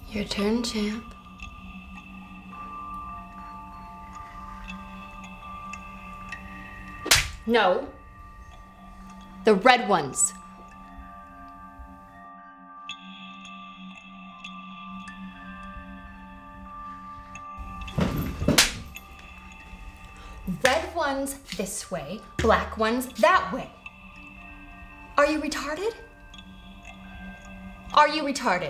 Your turn, champ. No. The red ones. Red ones this way, black ones that way. Are you retarded? Are you retarded?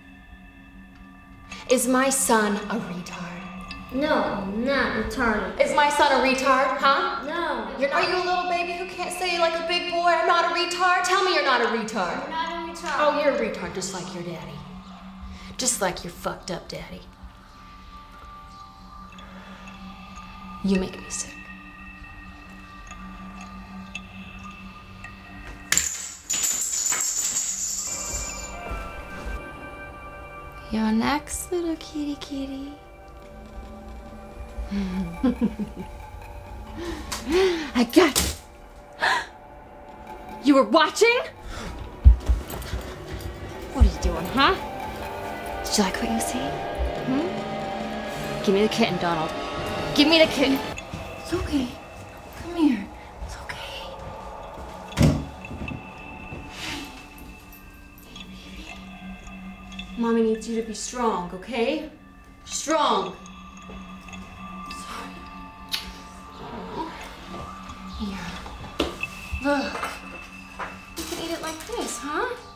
Is my son a retard? No, not retarded. Is my son a retard, huh? No. Are you a little baby who can't say like a big boy, I'm not a retard? Tell me you're not a retard. I'm not a retard. Oh, you're a retard just like your daddy. Just like your fucked up daddy. You make me sick. You're next, little kitty kitty. I got you. You were watching? What are you doing, huh? Did you like what you see? Give me the kitten, Donald. Give me the kitten. It's okay. Come here. It's okay. Mommy needs you to be strong, okay? Strong. Sorry. Here. Look. You can eat it like this, huh?